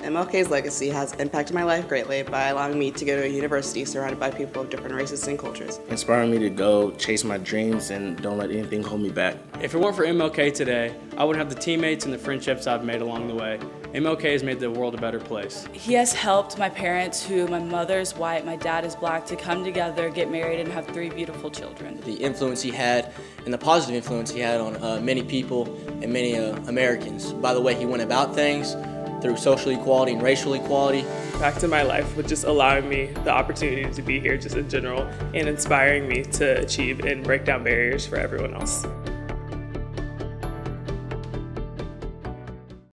MLK's legacy has impacted my life greatly by allowing me to go to a university surrounded by people of different races and cultures. Inspiring me to go chase my dreams and don't let anything hold me back. If it weren't for MLK today, I wouldn't have the teammates and the friendships I've made along the way. MLK has made the world a better place. He has helped my parents, who my mother's white, my dad is black, to come together, get married, and have 3 beautiful children. The influence he had and the positive influence he had on many people and many Americans. By the way he went about things, through social equality and racial equality. Impacted my life with just allowing me the opportunity to be here just in general and inspiring me to achieve and break down barriers for everyone else.